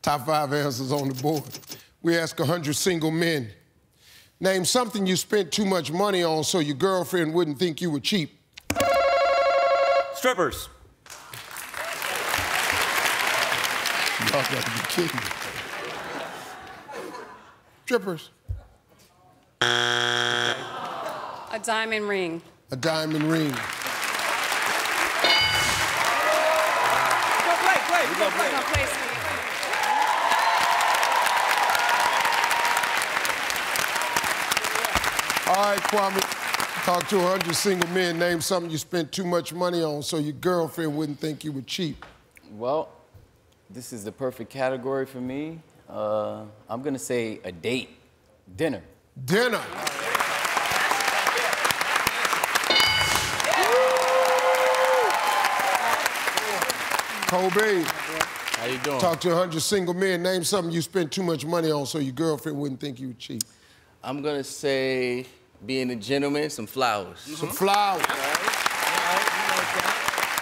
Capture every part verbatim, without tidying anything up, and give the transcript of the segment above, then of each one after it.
Top five answers on the board. We ask one hundred single men. Name something you spent too much money on so your girlfriend wouldn't think you were cheap. Strippers. Y'all gotta be kidding me. Strippers. A diamond ring. A diamond ring. Go play, play. We go play. Go play, Steve. All right, Kwame. Talk to one hundred single men. Name something you spent too much money on so your girlfriend wouldn't think you were cheap. Well, this is the perfect category for me. Uh, I'm gonna say a date, dinner. Dinner. Kobe. How you doing? Talk to one hundred single men. Name something you spent too much money on so your girlfriend wouldn't think you were cheap. I'm gonna say being a gentleman, some flowers. Mm-hmm. Some flowers. All right. All right. You like that.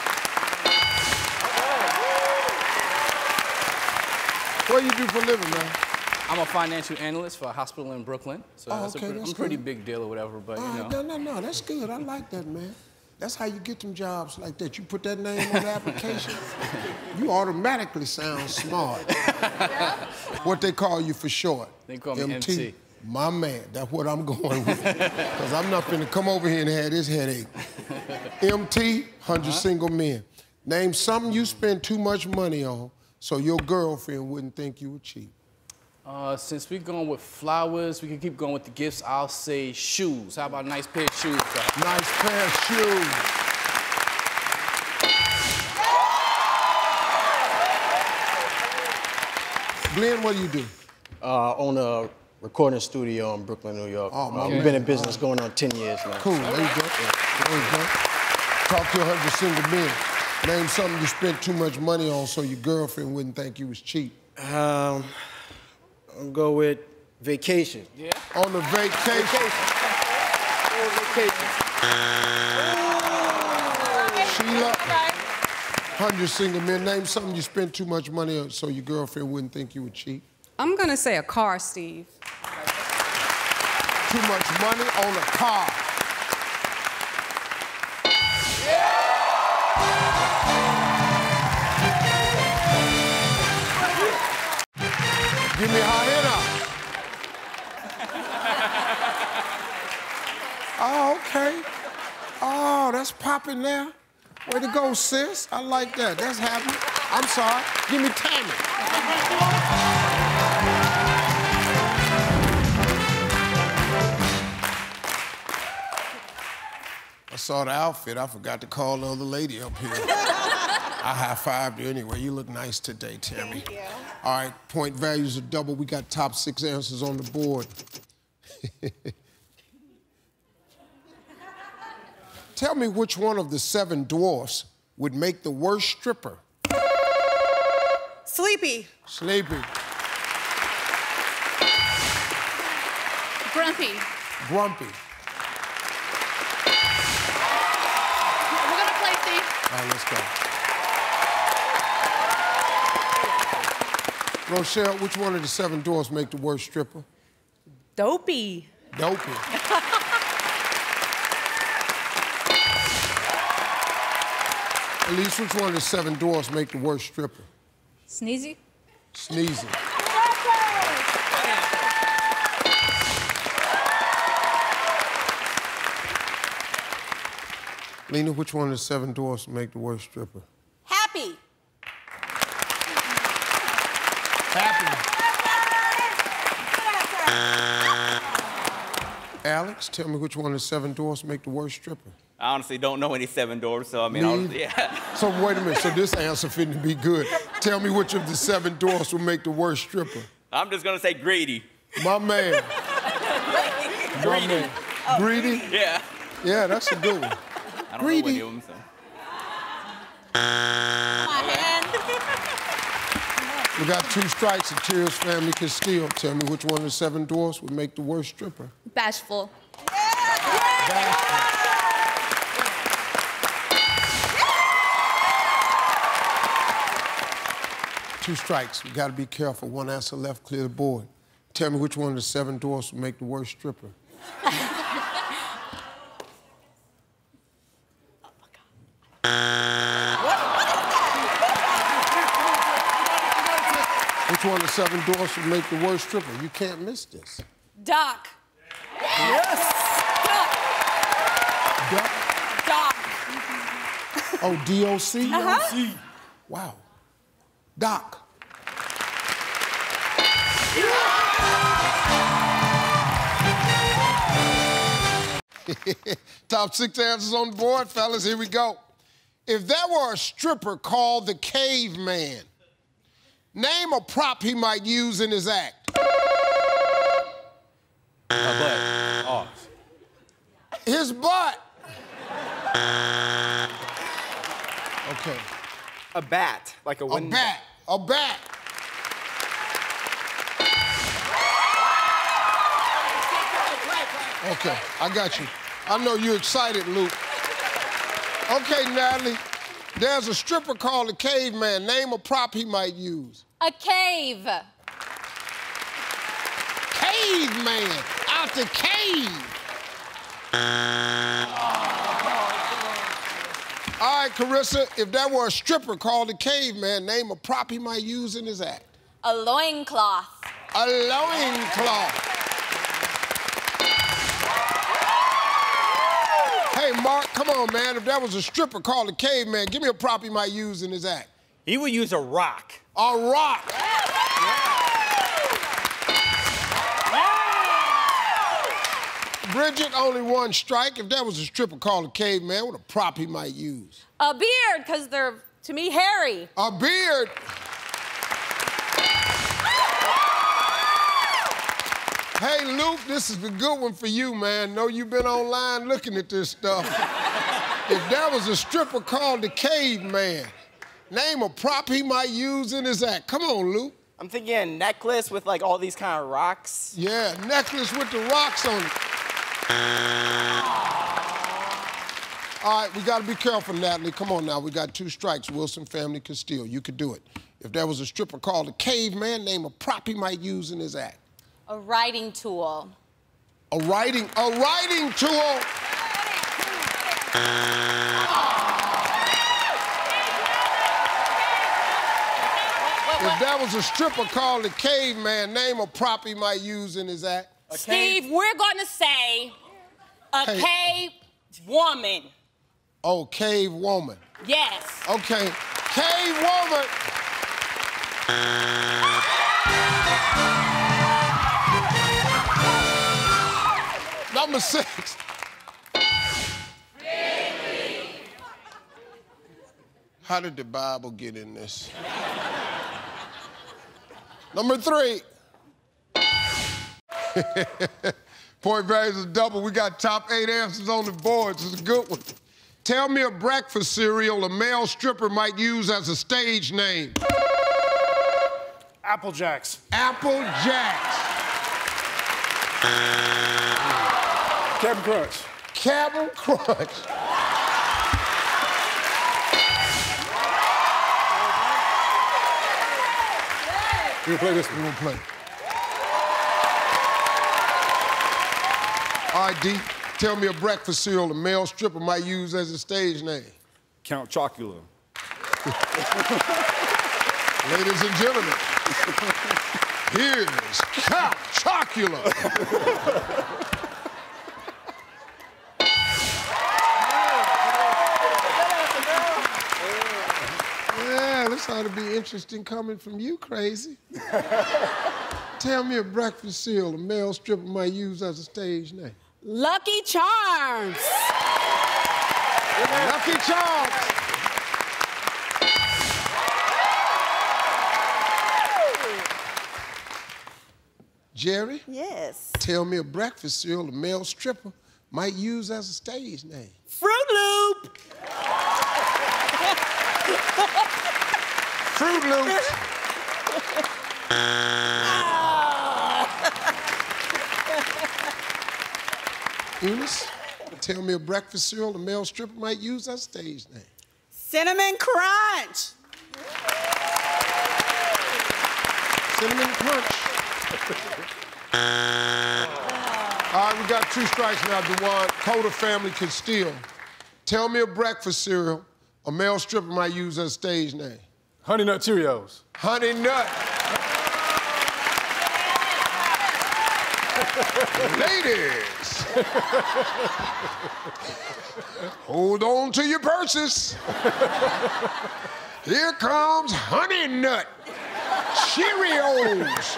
What do you do for a living, man? I'm a financial analyst for a hospital in Brooklyn. So oh, that's okay, a pretty, that's I'm a pretty good. big deal or whatever, but All you know. Right, no, no, no, that's good. I like that, man. That's how you get them jobs like that. You put that name on the application, you automatically sound smart. What they call you for short? They call me M T. M T. My man, that's what I'm going with. Because I'm not finna come over here and have this headache. M T, one hundred uh-huh. single men. Name something you spend too much money on so your girlfriend wouldn't think you were cheap. Uh, since we're going with flowers, we can keep going with the gifts. I'll say shoes. How about a nice pair of shoes? Nice pair of shoes. Glenn, what do you do? Uh, own a recording studio in Brooklyn, New York. Oh, uh, okay. We've been in business going on ten years now. Cool, there you go. There you go. Talk to one hundred single men. Name something you spent too much money on so your girlfriend wouldn't think you was cheap. Um, I'll go with vacation. Yeah. On the vacation. Vacation. On vacation. Sheila, one hundred single men. Name something you spent too much money on so your girlfriend wouldn't think you were cheap. I'm gonna say a car, Steve. Too much money on a car. Give me a hyena. Oh, okay. Oh, that's popping there. Way to go, sis. I like that. That's happening. I'm sorry. Give me Tammy. I saw the outfit. I forgot to call the other lady up here. I high-fived you anyway. You look nice today, Tammy. Thank you. All right, point values are double. We got top six answers on the board. Tell me which one of the seven dwarfs would make the worst stripper. Sleepy. Sleepy. Grumpy. Grumpy. We're gonna play, Steve. All right, let's go. Rochelle, which one of the seven dwarfs make the worst stripper? Dopey. Dopey. Elise, which one of the seven dwarfs make the worst stripper? Sneezy. Sneezy. Lena, which one of the seven dwarfs make the worst stripper? Happy. Happy. Alex, tell me which one of the seven dwarfs make the worst stripper? I honestly don't know any seven doors, so I mean, I'll, yeah. So wait a minute, so this answer fitting to be good. Tell me which of the seven dwarfs will make the worst stripper? I'm just gonna say greedy. My man. My man. Oh, Greedy? Yeah. Yeah, that's a good one. I don't Greedy. know what of them, so. My hand. We got two strikes and Tears family can steal. Tell me which one of the seven dwarfs would make the worst stripper? Bashful. Bashful. Two strikes. We got to be careful. One answer left, clear the board. Tell me which one of the seven dwarfs will make the worst stripper. Which one of the seven dwarfs will make the worst stripper? You can't miss this. Doc. Yes! Doc. Doc. Oh, D O C? Uh-huh. Wow. Doc. Top six answers on the board, fellas. Here we go. If there were a stripper called the Caveman, name a prop he might use in his act. A butt. Oh. His butt. Okay. A bat, like a A wooden bat. A bat. Okay, I got you. I know you're excited, Luke. Okay, Natalie. There's a stripper called the Caveman. Name a prop he might use. A cave. Caveman. Out the cave. All right, Carissa, if there were a stripper called the Caveman, name a prop he might use in his act. A loincloth. A loincloth. Hey, Mark, come on, man. If there was a stripper called the Caveman, give me a prop he might use in his act. He would use a rock. A rock. Bridget, only one strike. If there was a stripper called a Caveman, what a prop he might use? A beard, because they're, to me, hairy. A beard. Hey, Luke, this is a good one for you, man. Know you've been online looking at this stuff. If there was a stripper called the Caveman, name a prop he might use in his act. Come on, Luke. I'm thinking a necklace with like all these kind of rocks. Yeah, necklace with the rocks on it. All right, we gotta be careful, Natalie. Come on now, we got two strikes. Wilson family can steal. You could do it. If there was a stripper called the Caveman, name a prop he might use in his act. A writing tool. A writing, a writing tool. If there was a stripper called the Caveman, name a prop he might use in his act. Steve, we're gonna say a Hey. cave woman. Oh, cave woman. Yes. Okay, cave woman. Number six. How did the Bible get in this? Number three. Point values is double. We got top eight answers on the board. This is a good one. Tell me a breakfast cereal a male stripper might use as a stage name. Apple Jacks. Apple Jacks. Captain Crunch. Captain Crunch. We're gonna play this one. We're gonna play. All right, D, tell me a breakfast cereal a male stripper might use as a stage name. Count Chocula. Ladies and gentlemen, here's Count Chocula. Yeah, this ought to be interesting coming from you, crazy. Tell me a breakfast cereal a male stripper might use as a stage name. Lucky Charms. Lucky Charms. Jerry? Yes. Tell me a breakfast cereal a male stripper might use as a stage name. Fruit Loop. Fruit Loops. Eunice, tell me a breakfast cereal a male stripper might use as a stage name. Cinnamon Crunch. Cinnamon punch. All right, we got two strikes now, Dewan. Coda family can steal. Tell me a breakfast cereal a male stripper might use as a stage name. Honey Nut Cheerios. Honey Nut. Ladies, hold on to your purses. Here comes Honey Nut Cheerios.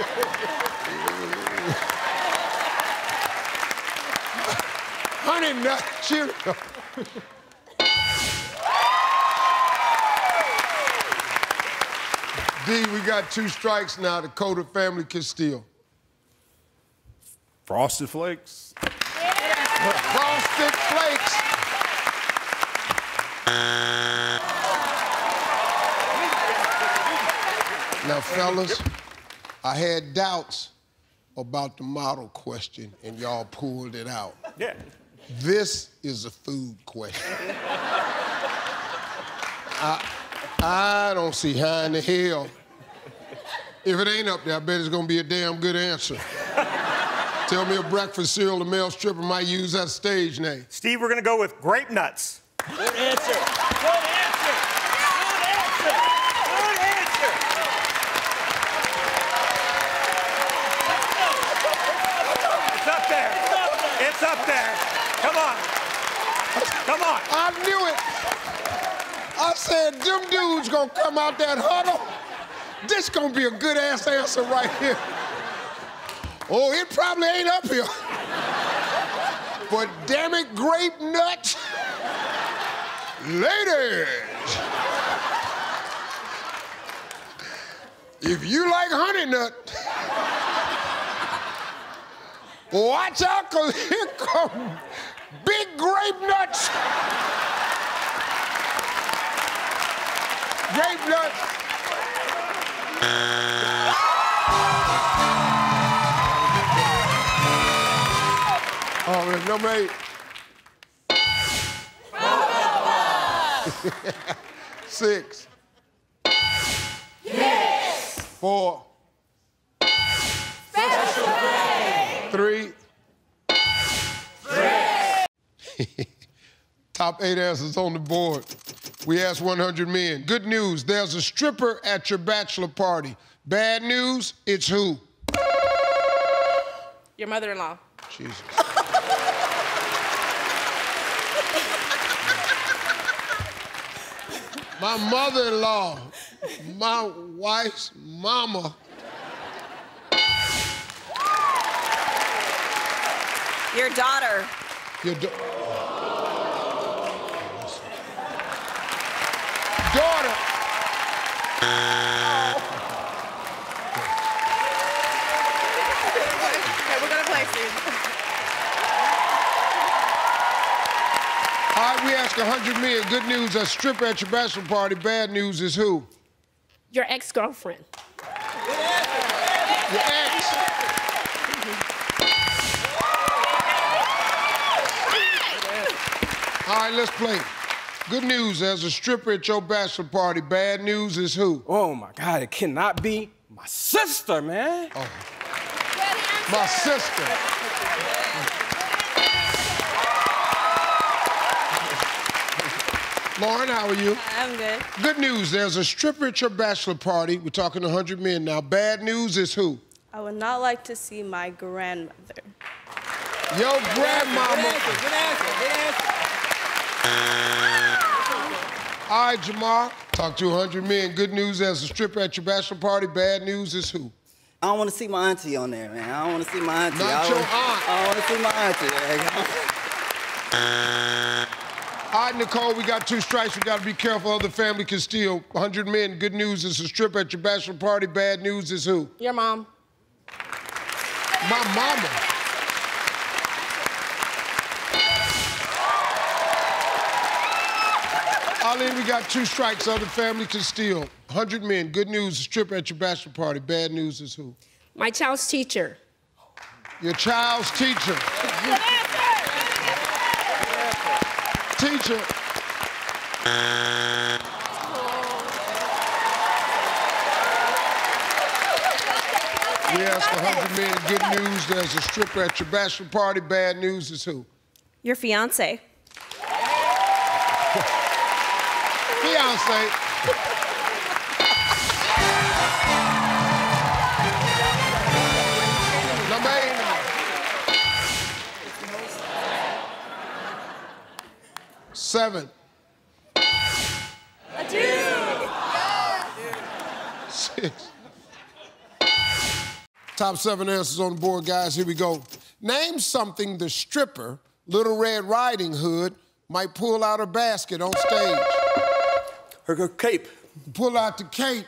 Honey Nut Cheerios. D, we got two strikes now. The Coda family can steal. Frosted Flakes. Frosted Flakes. Now, fellas, I had doubts about the model question, and y'all pulled it out. Yeah. This is a food question. I, I don't see how in the hell. If it ain't up there, I bet it's gonna be a damn good answer. Tell me a breakfast cereal a male stripper might use as a stage name. Steve, we're gonna go with Grape Nuts. Good answer. Good answer. Good answer. Good answer. It's up there. It's up there. Come on. Come on. I knew it. I said, them dudes gonna come out that huddle. This gonna be a good ass answer right here. Oh, it probably ain't up here. But damn it, Grape Nuts. Ladies, if you like Honey Nut, watch out, cause here come Big Grape Nuts. Grape Nuts. Oh, man, number eight. Six. Yes. Four. Special grade. Three. Three. Top eight answers on the board. We asked one hundred men. Good news, there's a stripper at your bachelor party. Bad news, it's who? Your mother-in-law. Jesus. My mother-in-law, my wife's mama. Your daughter. Your da daughter. Okay, we're gonna play soon. All right, we ask one hundred men. Good news, a stripper at your bachelor party. Bad news is who? Your ex-girlfriend. Your ex. All right, let's play. Good news, there's a stripper at your bachelor party. Bad news is who? Oh, my God, it cannot be my sister, man. Oh. My sister. Lauren, how are you? I'm good. Good news, there's a stripper at your bachelor party. We're talking one hundred men now. Bad news is who? I would not like to see my grandmother. Your grandmama. Good answer. Good answer. Good answer. All right, Jamar, talk to one hundred men. Good news, there's a stripper at your bachelor party. Bad news is who? I don't want to see my auntie on there, man. I don't want to see my auntie. Not I your wanna, aunt. I don't want to see my auntie. All right, Nicole, we got two strikes. We got to be careful. Other family can steal. one hundred men. Good news is a stripper at your bachelor party. Bad news is who? Your mom. My mama. Arlene, we got two strikes. Other family can steal. one hundred men. Good news, a stripper at your bachelor party. Bad news is who? My child's teacher. Your child's teacher. Teacher. We asked one hundred men good news. There's a stripper at your bachelor party. Bad news is who? Your fiance. Fiance. Number eight. Seven. A dude. Six. Top seven answers on the board, guys. Here we go. Name something the stripper, Little Red Riding Hood, might pull out her basket on stage. Her, her cape. Pull out the cape.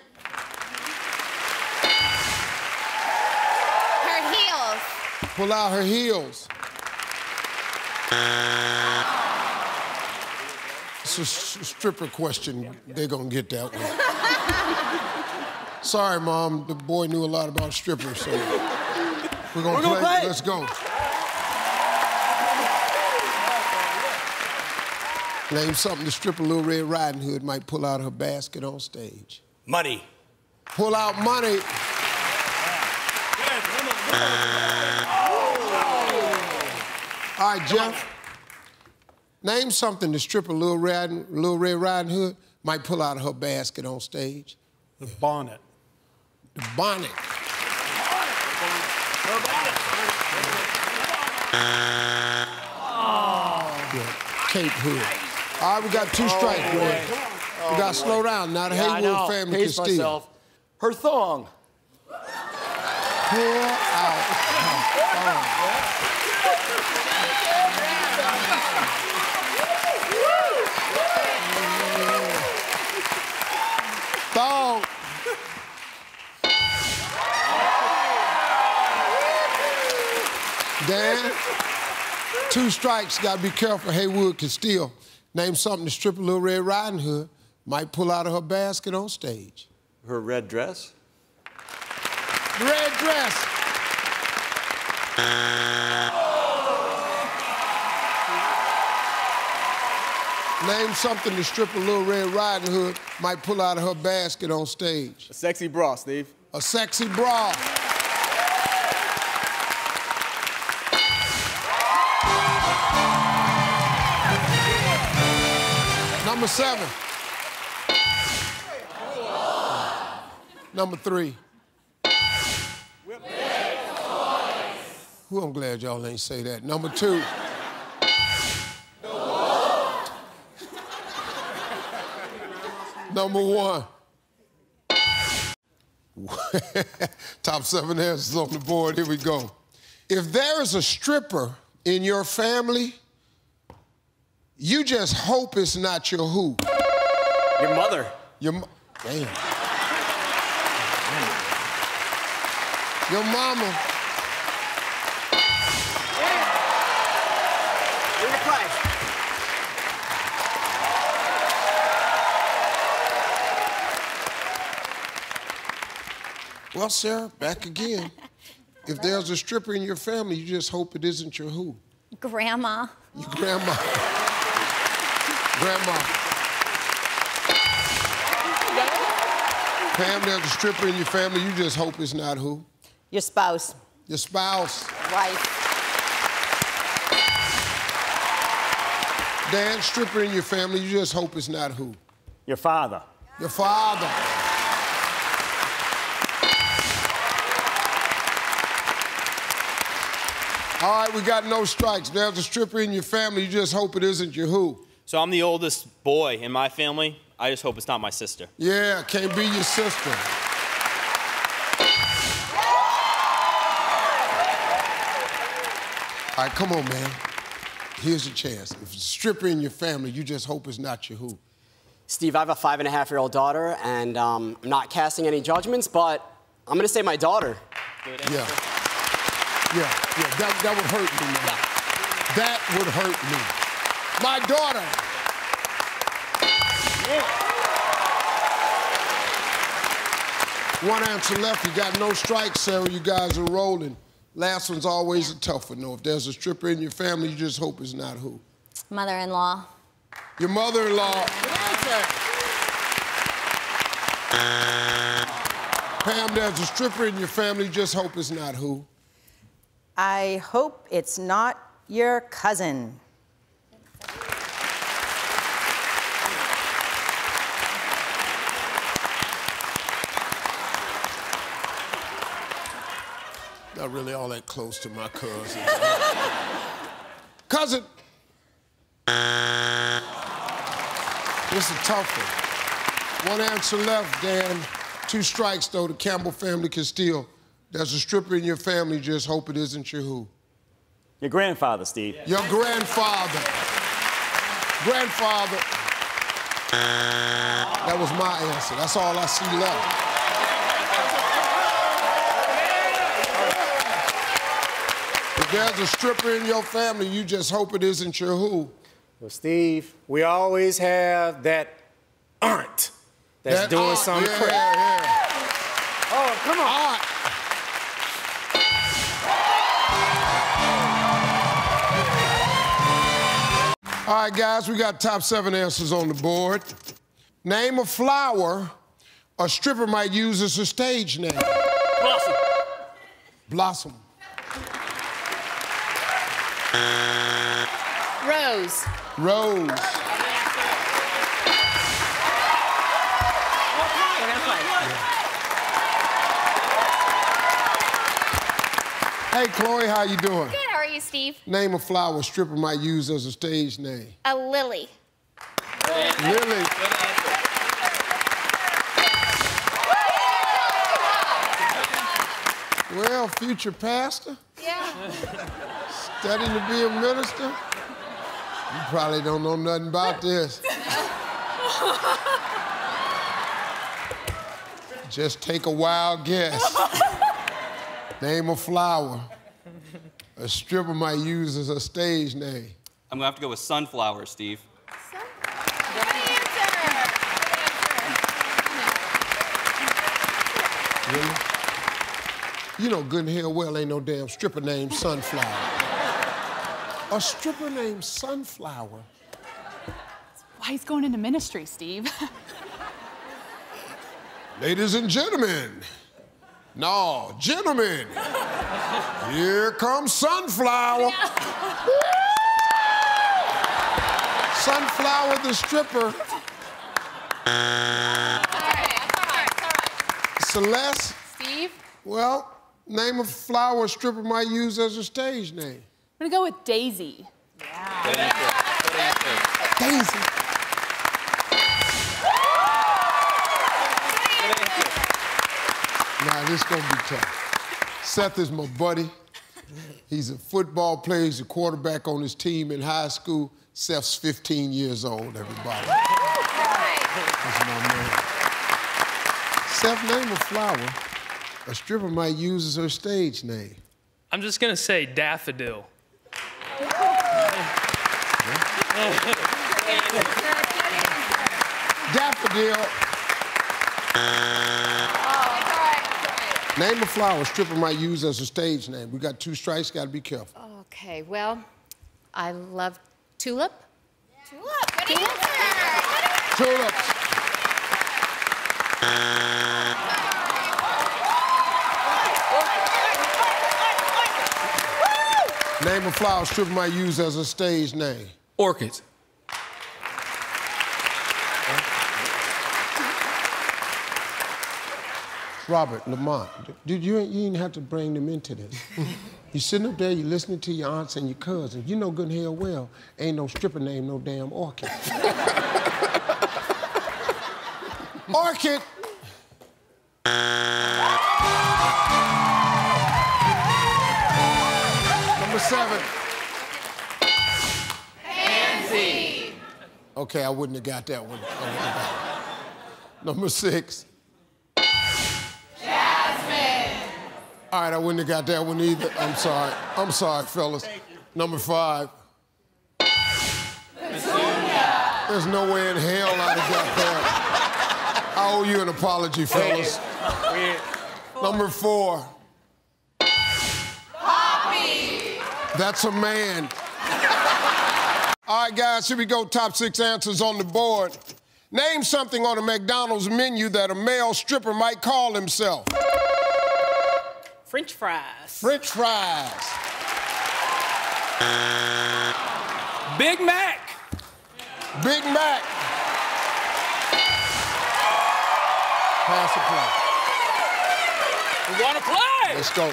Her heels. Pull out her heels. It's a s- stripper question. They're gonna get that one. Sorry, Mom. The boy knew a lot about strippers, so we're gonna, We're gonna play. play. Let's go. Name something the stripper Little Red Riding Hood might pull out her basket on stage. Money. Pull out money. All right, Jeff. Name something the stripper Little Red, Little Red Riding Hood might pull out of her basket on stage. The bonnet. The bonnet. Yeah, cape hood. All right, we got two strikes, Oh, boy. boy. We got to slow down. Now the Yeah, I Haywood know. family Pace can steal. myself. Her thong. Pull out her thong. Dan, two strikes. Got to be careful. Haywood can steal. Name something the stripper Little Red Riding Hood might pull out of her basket on stage. Her red dress. Red dress. Name something the stripper Little Red Riding Hood might pull out of her basket on stage. A sexy bra, Steve. A sexy bra. Number seven. Number three. Who I'm glad y'all ain't say that. Number two. Number one. Top seven answers on the board. Here we go. If there is a stripper in your family, you just hope it's not your who. Your mother. Your mo- damn. Your mama. Bring the play. Well, Sarah, back again. If there's a stripper in your family, you just hope it isn't your who. Grandma. Your grandma. Grandma. Pam, there's a stripper in your family, you just hope it's not who? Your spouse. Your spouse. Wife. Dan, stripper in your family, you just hope it's not who? Your father. Your father. All right, we got no strikes. There's a stripper in your family, you just hope it isn't your who? So I'm the oldest boy in my family. I just hope it's not my sister. Yeah, can't be your sister. All right, come on, man. Here's your chance. If it's a stripper in your family, you just hope it's not your who. Steve, I have a five and a half year old daughter, and um, I'm not casting any judgments, but I'm gonna say my daughter. Yeah. Yeah, yeah, that, that would hurt me, man. That would hurt me. My daughter. One answer left. You got no strikes, Sarah. You guys are rolling. Last one's always a tough one, though. If there's a stripper in your family, you just hope it's not who? Mother-in-law. Your mother-in-law. Pam, there's a stripper in your family. Just hope it's not who? I hope it's not your cousin. Not really all that close to my cousin. Cousin. This is a tough one. One answer left, Dan. Two strikes, though. The Campbell family can steal. There's a stripper in your family. Just hope it isn't your who? Your grandfather, Steve. Your grandfather. Grandfather. That was my answer. That's all I see left. If there's a stripper in your family, you just hope it isn't your who? Well, Steve, we always have that aunt that's that doing aunt, something yeah, crazy. Yeah. Oh, come on. Aunt. All right, guys, we got top seven answers on the board. Name a flower a stripper might use as a stage name. Blossom. Blossom. Rose. Rose. We're gonna play. Hey, Chloe, how you doing? Good, how are you, Steve? Name a flower a stripper might use as a stage name. A lily. Lily. Well, future pastor? Yeah. Studying to be a minister? You probably don't know nothing about this. Just take a wild guess. Name a flower a stripper might use as a stage name. I'm gonna have to go with sunflower, Steve. Really? You know good and hell well ain't no damn stripper named Sunflower. A stripper named Sunflower? Why he's going into ministry, Steve. Ladies and gentlemen. No, gentlemen. Here comes Sunflower. Sunflower the stripper. Celeste. Steve? Well, name a flower a stripper might use as a stage name. I'm gonna go with Daisy. Daisy. Nah, this gonna be tough. Seth is my buddy. He's a football player. He's a quarterback on his team in high school. Seth's fifteen years old, everybody. That's my man. Seth, name a flower a stripper might use as her stage name. I'm just gonna say daffodil. Daffodil. Name a flower a stripper might use as a stage name. We got two strikes, gotta be careful. Okay, well, I love tulip. Tulip, good answer. Tulips. Name a flower a stripper might use as a stage name. Orchids. Robert, Lamont, dude, you ain't, you ain't have to bring them into this. You sitting up there, you listening to your aunts and your cousins. You know good and hell well, ain't no stripper named no damn Orchid. Orchid. Number seven. Pansy. Okay, I wouldn't have got that one. I wouldn't have got it. Number six. All right, I wouldn't have got that one either. I'm sorry. I'm sorry, fellas. Number five. Petunia. There's no way in hell I'd have got that. I owe you an apology, fellas. Number four. Poppy. That's a man. All right, guys, here we go. Top six answers on the board. Name something on a McDonald's menu that a male stripper might call himself. French fries. French fries. Big Mac. Big Mac. Pass the play. We want to play. Let's go.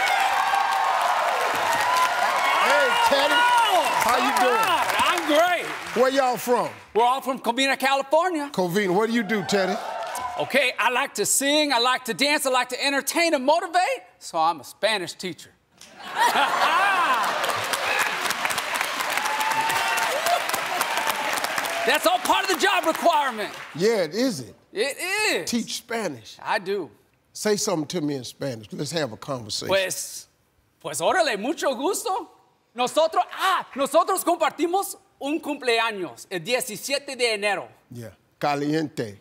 Hey, Teddy. How you doing? Right. I'm great. Where y'all from? We're all from Covina, California. Covina. What do you do, Teddy? Okay, I like to sing, I like to dance, I like to entertain and motivate, so I'm a Spanish teacher. That's all part of the job requirement. Yeah, it is it. It is. Teach Spanish. I do. Say something to me in Spanish. Let's have a conversation. Pues, pues órale, mucho gusto. Nosotros, ah, nosotros compartimos un cumpleaños el diecisiete de enero. Yeah, caliente.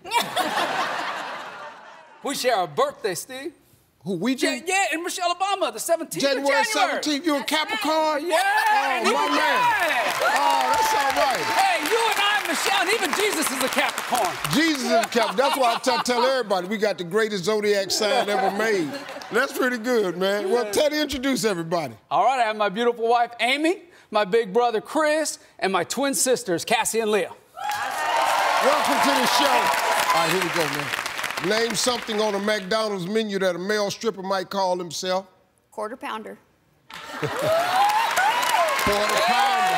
We share a birthday, Steve. Who, we do? Yeah, yeah, in Michelle, Obama, the seventeenth January of January. seventeenth, you a Capricorn? Yeah. Oh, even my man. Oh, that's all right. Hey, you and I, Michelle, and even Jesus is a Capricorn. Jesus is a Capricorn. That's why I tell, tell everybody we got the greatest zodiac sign ever made. That's pretty good, man. Well, Teddy, introduce everybody. All right, I have my beautiful wife, Amy, my big brother, Chris, and my twin sisters, Cassie and Leah. Welcome to the show. All right, here we go, man. Name something on a McDonald's menu that a male stripper might call himself. Quarter pounder. Quarter pounder.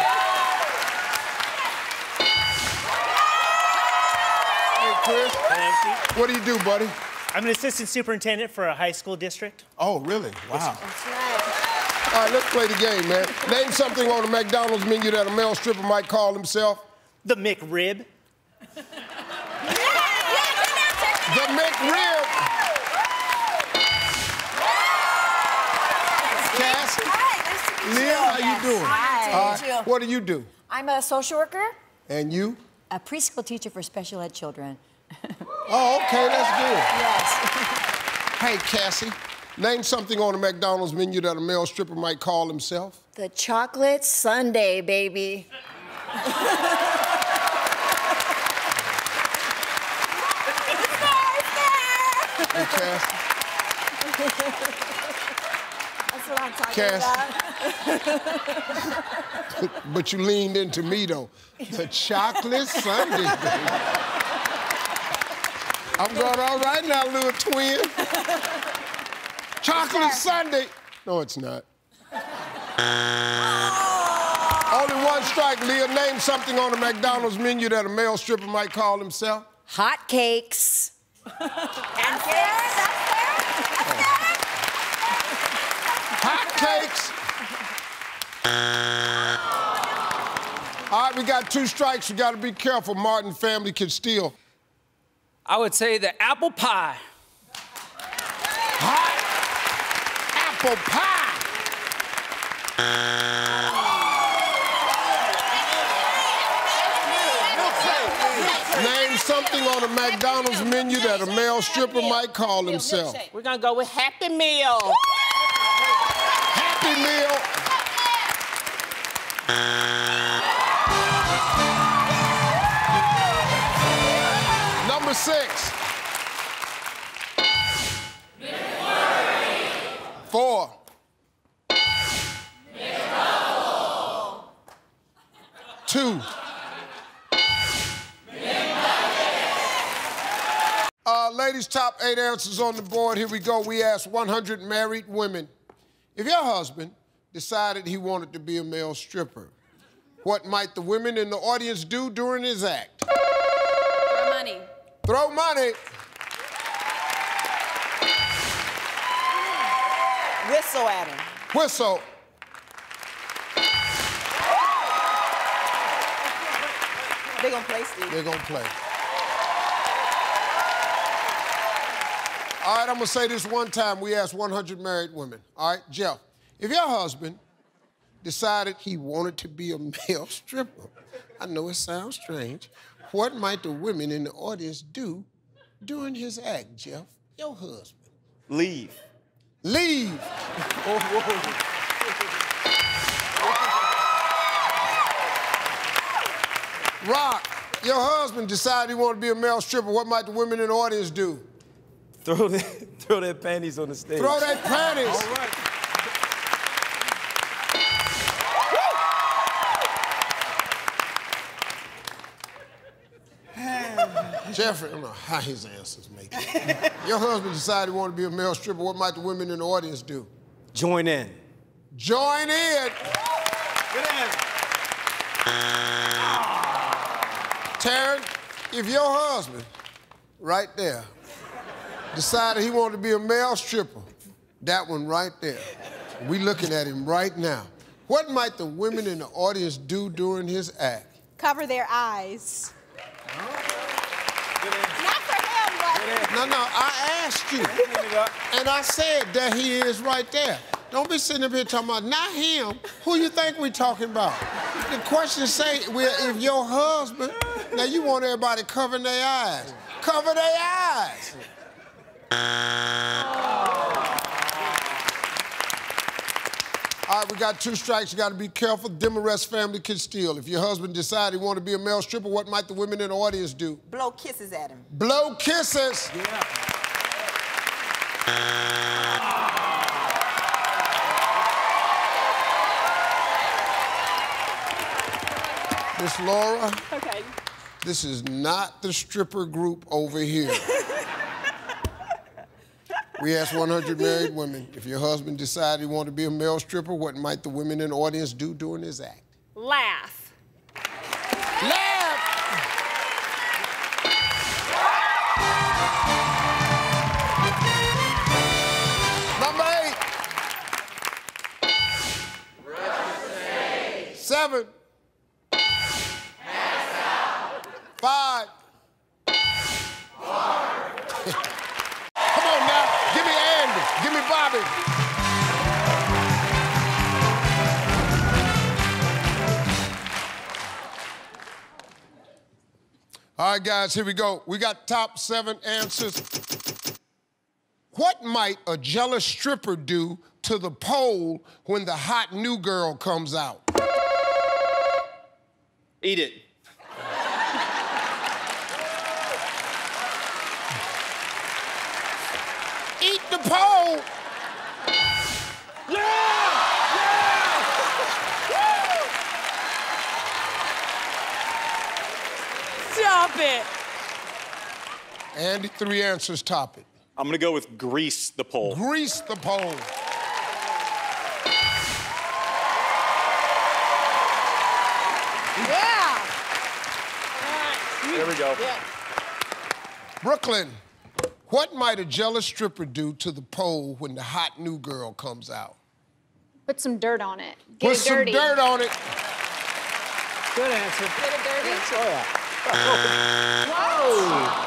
Hey, Chris. Nancy. What do you do, buddy? I'm an assistant superintendent for a high school district. Oh, really? Wow. That's right. All right, let's play the game, man. Name something on a McDonald's menu that a male stripper might call himself. The McRib. The McRib. Cassie. Hi, Leah, how you doing? Hi. All Nice to meet you. What do you do? I'm a social worker. And you? A preschool teacher for special ed children. Oh, okay, that's good. Yes. Hey, Cassie, name something on a McDonald's menu that a male stripper might call himself. The chocolate sundae, baby. Hey, Cassie. That's what I'm talking Cassie. about. But you leaned into me, though. The chocolate sundae, baby. I'm going all right now, little twin. Chocolate sundae. No, it's not. Only one strike, Leah. Name something on the McDonald's menu that a male stripper might call himself. Hot cakes. Hot cakes. All right, we got two strikes. We got to be careful. Martin family can steal. I would say the apple pie. Hot apple pie. Name something on a McDonald's menu that a male stripper might call himself. We're gonna go with Happy Meal. Happy Meal. Number six. Four. Two. Uh, ladies, top eight answers on the board. Here we go. We asked one hundred married women, if your husband decided he wanted to be a male stripper, what might the women in the audience do during his act? Throw money. Throw money. Whistle at him. Whistle. They're gonna play, Steve. They're gonna play. All right, I'm gonna say this one time. We asked one hundred married women. All right, Jeff, if your husband decided he wanted to be a male stripper, I know it sounds strange, what might the women in the audience do during his act, Jeff? Your husband. Leave. Leave. Rock. your husband decided he wanted to be a male stripper, what might the women in the audience do? Throw their, throw their panties on the stage. Throw their panties. All right. Jeffrey, I don't know how his answers make it. Your husband decided he wanted to be a male stripper, what might the women in the audience do? Join in. Join in. Good answer. Taryn, if your husband, right there, decided he wanted to be a male stripper, that one right there, we looking at him right now, what might the women in the audience do during his act? Cover their eyes. Not for him, but... No, no, I asked you. And I said that he is right there. Don't be sitting up here talking about, not him. Who you think we talking about? The question say, well, if your husband, now you want everybody covering their eyes. Cover their eyes. All right, we got two strikes. You got to be careful. Demarest family can steal. If your husband decided he wanted to be a male stripper, what might the women in the audience do? Blow kisses at him. Blow kisses. Yeah. Miss Laura. Okay. This is not the stripper group over here. We asked one hundred married women, if your husband decided he wanted to be a male stripper, what might the women in the audience do during his act? Laugh. Laugh! Number eight. Seven. Five. Come on now. Give me Andy. Give me Bobby. All right, guys, here we go. We got top seven answers. What might a jealous stripper do to the pole when the hot new girl comes out? Eat it. Eat the pole. Yeah! Stop it. Andy, three answers, top it. I'm gonna go with grease the pole. Grease the pole. Yeah. There we go. Yeah. Brooklyn, what might a jealous stripper do to the pole when the hot new girl comes out? Put some dirt on it. Get Put it some dirty. dirt on it. Good answer. Get it dirty. Whoa.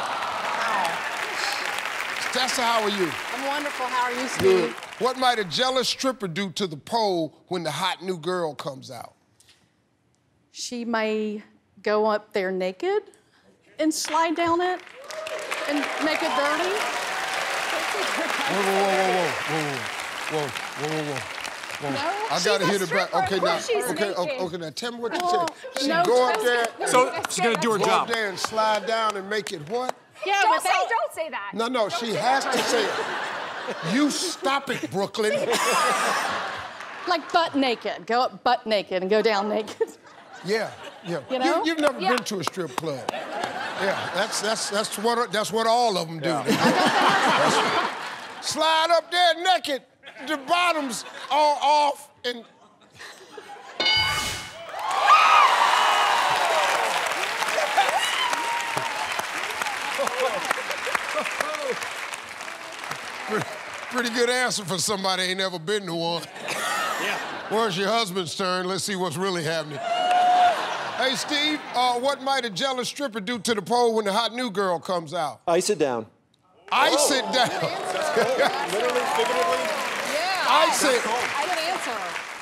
Tessa, how are you? I'm wonderful. How are you, Steve? Good. What might a jealous stripper do to the pole when the hot new girl comes out? She may go up there naked and slide down it and make it dirty. Whoa, whoa, whoa, whoa, whoa, whoa, whoa, whoa, whoa. No, I gotta she's hear a the back. stripper. Okay, Of now, course she's okay, okay, naked. okay, now tell me what you Well, said. She no, go up Chelsea- there. So she's gonna do her go job. up there and slide down and make it what? Yeah, Don't without... say, don't say that. No, no, she has to say it. You stop it, Brooklyn. Like butt naked. Go up butt naked and go down naked. Yeah, yeah. You know? You, have never Yeah. been to a strip club. Yeah, that's that's that's what that's what all of them do. Slide up there naked, the bottoms all off, and pretty, pretty good answer for somebody ain't never been to one. Yeah. Where's your husband's turn? Let's see what's really happening. Hey, Steve, uh, what might a jealous stripper do to the pole when the hot new girl comes out? Ice it down. Ice it down. Literally, figuratively. Yeah. Ice it. Good answer.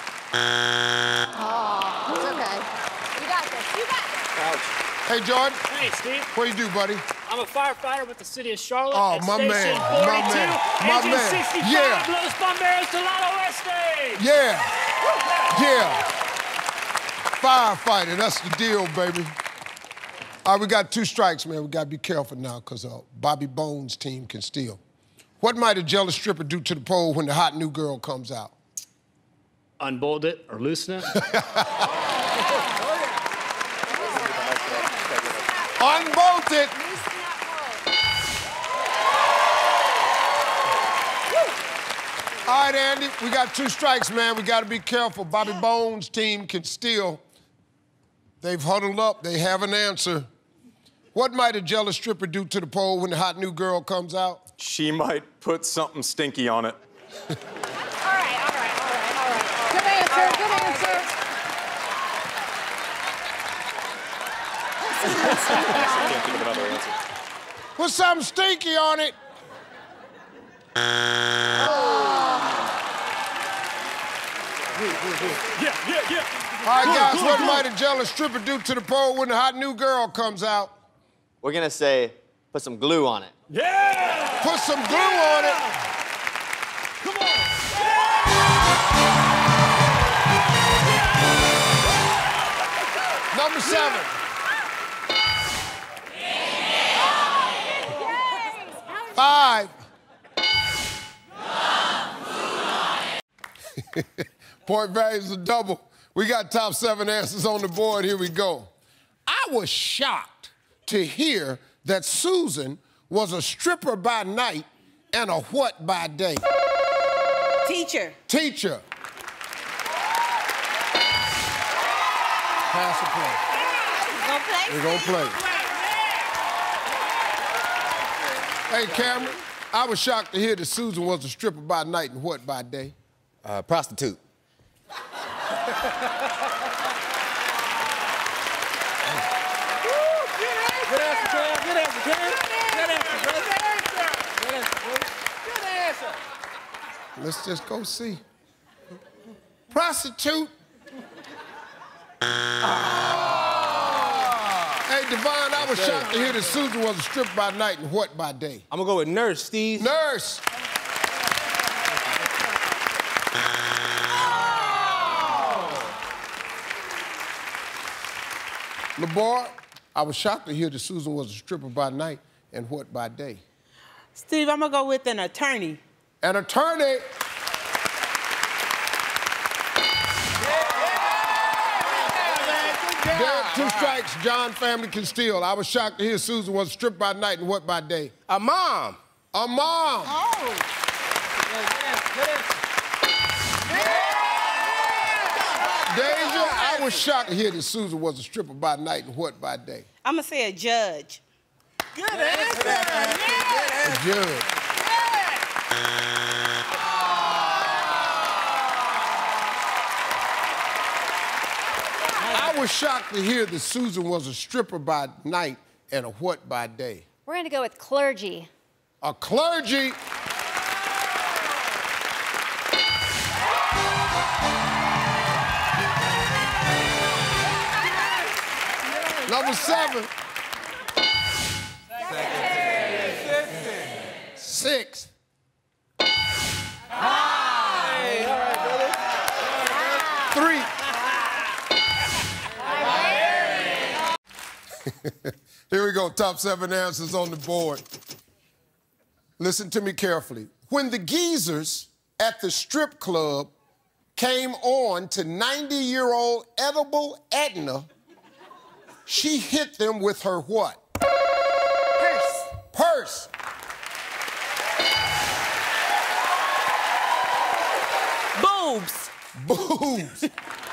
Oh, it's okay. You got this. You got this. Ouch. Hey, Jordan. Hey, Steve. What do you do, buddy? I'm a firefighter with the city of Charlotte. Oh, at my Station man, my forty-two, man, my Engine man. sixty-five, Yeah. Los Bomberos to Lalo Oeste. Yeah. Yeah. Firefighter, that's the deal, baby. All right, we got two strikes, man. We got to be careful now because uh, Bobby Bones' team can steal. What might a jealous stripper do to the pole when the hot new girl comes out? Unbolt it or loosen it. Unbolt it. All right, Andy, we got two strikes, man. We got to be careful. Bobby Bones' team can steal. They've huddled up. They have an answer. What might a jealous stripper do to the pole when the hot new girl comes out? She might put something stinky on it. All right, all right, all right, all right. Good answer, good answer. I can't think of another answer. Put something stinky on it. Yeah, yeah, yeah. All right, guys, what might a jealous stripper do to the pole when the hot new girl comes out? We're gonna say, put some glue on it. Yeah! Put some glue on it. Come on! Number seven. Five. Point values are double. We got top seven answers on the board. Here we go. I was shocked to hear that Susan was a stripper by night and a what by day? Teacher. Teacher. Pass or play? We're gonna play. Hey, Cameron, I was shocked to hear that Susan was a stripper by night and what by day? Uh, prostitute. Good answer, Cam. Good answer, Cam. Good answer, brother. Good answer, brother. Good answer. Let's just go see. Prostitute. Hey, Devon, I was shocked to hear that Susan was a stripper by night and what by day? I'm gonna go with nurse, Steve. Nurse. LeBar, I was shocked to hear that Susan was a stripper by night and what by day? Steve, I'm gonna go with an attorney. An attorney. Derek, two strikes, John family can steal. I was shocked to hear Susan was a stripper by night and what by day? A mom. A mom. Oh. Deja, I was shocked to hear that Susan was a stripper by night and what by day? I'm gonna say a judge. Good answer. A judge. I was shocked to hear that Susan was a stripper by night and a what by day? We're going to go with clergy. A clergy. Number seven. Six. Three. Here we go, top seven answers on the board. Listen to me carefully. When the geezers at the strip club came on to ninety-year-old edible Edna, she hit them with her what? Purse. Purse. Boobs. Boobs.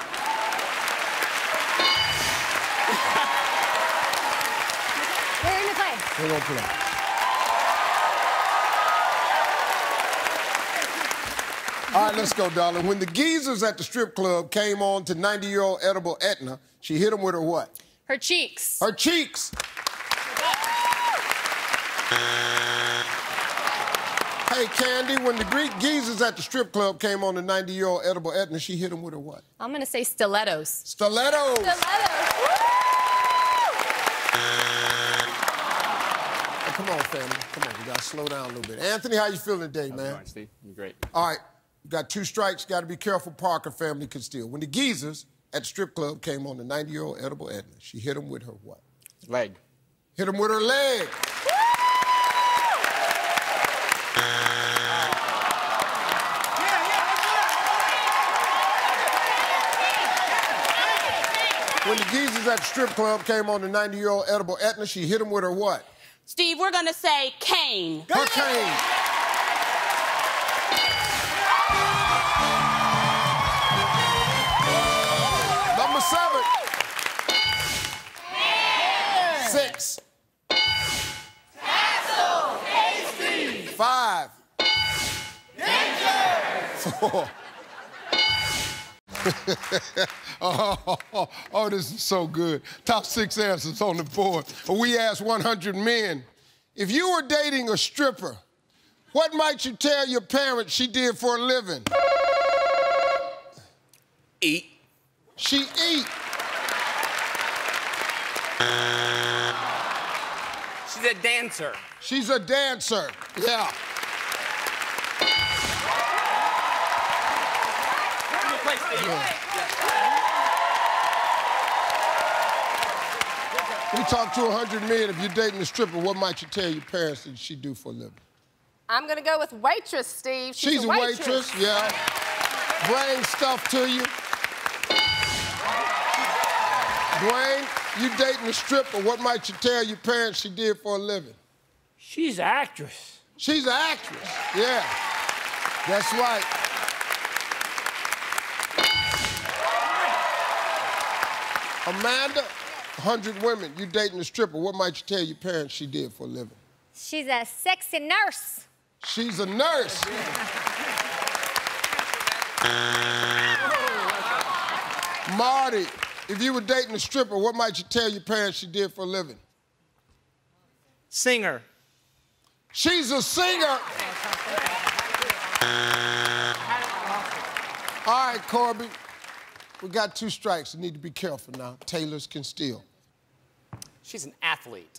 We're gonna play. We're gonna play. All right, let's go, darling. When the geezers at the strip club came on to ninety-year-old edible Edna, she hit them with her what? Her cheeks. Her cheeks. Hey, Candy, when the Greek geezers at the strip club came on the ninety-year-old edible Edna, she hit them with her what? I'm going to say stilettos. Stilettos. Stilettos. Hey, come on, family. Come on, we got to slow down a little bit. Anthony, how you feeling today, man? All right, Steve. You're great. All right, you got two strikes. Got to be careful. Parker family can steal. When the geezers at the strip club came on the ninety-year-old edible Edna, she hit them with her what? Leg. Hit him with her leg. When the geezers at the strip club came on the ninety-year-old edible Etna, she hit him with her what? Steve, we're gonna say cane. Her cane. Number seven. Six. Castle, hasty. Five. Danger. Four. oh, oh, oh, oh, this is so good. Top six answers on the board. We asked one hundred men, if you were dating a stripper, what might you tell your parents she did for a living? Eat. She eat. She's a dancer. She's a dancer, yeah. Yeah. We talked to one hundred men. If you're dating a stripper, what might you tell your parents that she do for a living? I'm gonna go with waitress, Steve. She's, She's a waitress. waitress, yeah. Bring stuff to you. Dwayne, you dating a stripper, what might you tell your parents she did for a living? She's an actress. She's an actress, yeah. That's right. Amanda, one hundred women, you dating a stripper, what might you tell your parents she did for a living? She's a sexy nurse. She's a nurse. Marty, if you were dating a stripper, what might you tell your parents she did for a living? Singer. She's a singer. All right, Corby. We got two strikes. You need to be careful now. Taylors can steal. She's an athlete.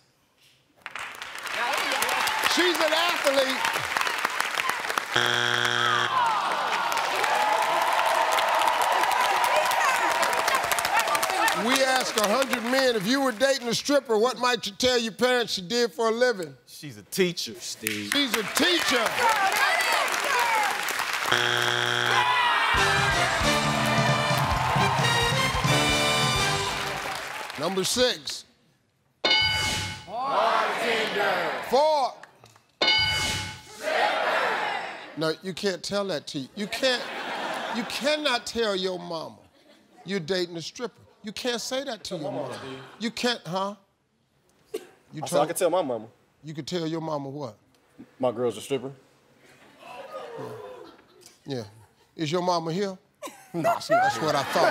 She's an athlete. We asked one hundred men, if you were dating a stripper, what might you tell your parents she did for a living? She's a teacher, Steve. She's a teacher. Number six. Bartender. Four. No, you can't tell that to you. You can't, you cannot tell your mama you're dating a stripper. You can't say that to your mama. You can't, huh? You I said I can tell my mama. You could tell your mama what? My girl's a stripper. Yeah. Yeah. Is your mama here? No, that's what I thought.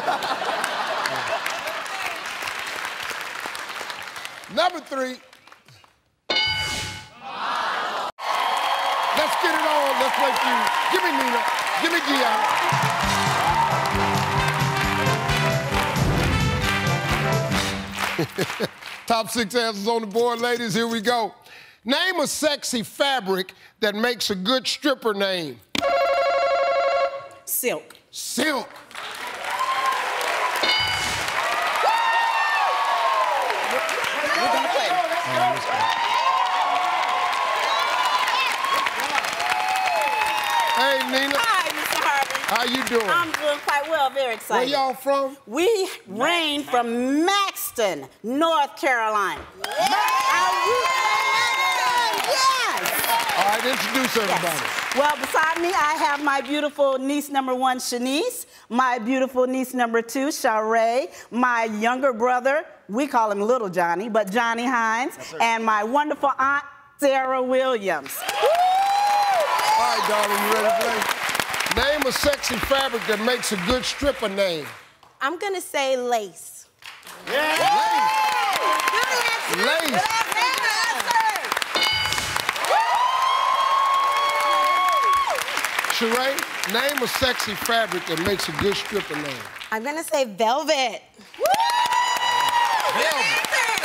Yeah. Number three. Let's get it on. Let's wait for you. Give me Nina. Give me Gianna. Top six answers on the board, ladies. Here we go. Name a sexy fabric that makes a good stripper name. Silk. Silk. We're gonna play. Hey, Nina. Hi, Mister Harvey. How you doing? I'm doing quite well, very excited. Where y'all from? We reign from Maxton, North Carolina. Yeah. Yes. All right, introduce everybody. Yes. Well, beside me, I have my beautiful niece number one, Shanice, my beautiful niece number two, Sharee, my younger brother, we call him Little Johnny, but Johnny Hines, yes, and my wonderful aunt, Sarah Williams. All right, darling, you ready to play? Name a sexy fabric that makes a good stripper name. I'm gonna say lace. Yeah. Lace. Lace. Sheree, name a sexy fabric that makes a good stripper name. I'm gonna say velvet. Velvet.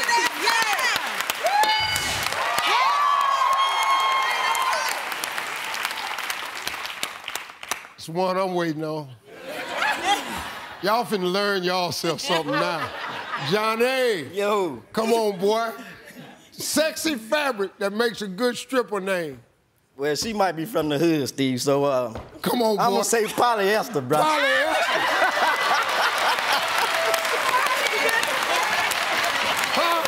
It's one I'm waiting on. Y'all finna learn y'all self something now. Johnny. Yo. Come on, boy. Sexy fabric that makes a good stripper name. Well, she might be from the hood, Steve, so uh, come on, boy. I'm gonna say polyester, bro. Polyester. huh?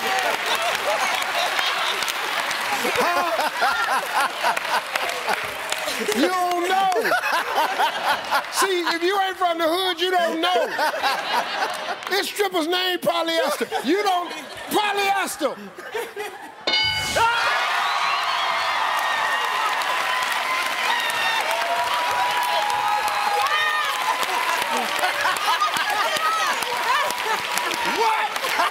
Huh? You don't know. See, if you ain't from the hood, you don't know. This stripper's name polyester. You don't polyester. What?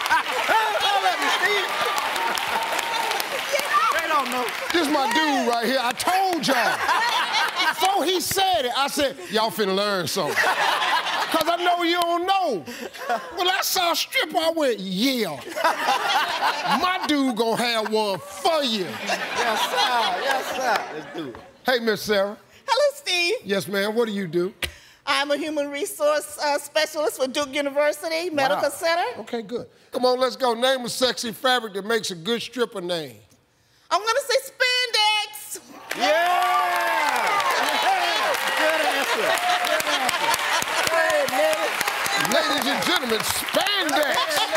They don't know. This is my dude right here. I told y'all. Before he said it, I said, y'all finna learn something. Cause I know you don't know. When I saw a stripper, I went, yeah. My dude gonna have one for you. Yes, sir. Yes, sir. Let's do it. Hey, Miss Sarah. Hello, Steve. Yes, ma'am. What do you do? I'm a human resource uh, specialist for Duke University Medical Wow. Center. Okay, good. Come on, let's go. Name a sexy fabric that makes a good stripper name. I'm gonna say spandex. Yeah! Good answer. Good answer. Hey, man. Ladies and gentlemen, spandex.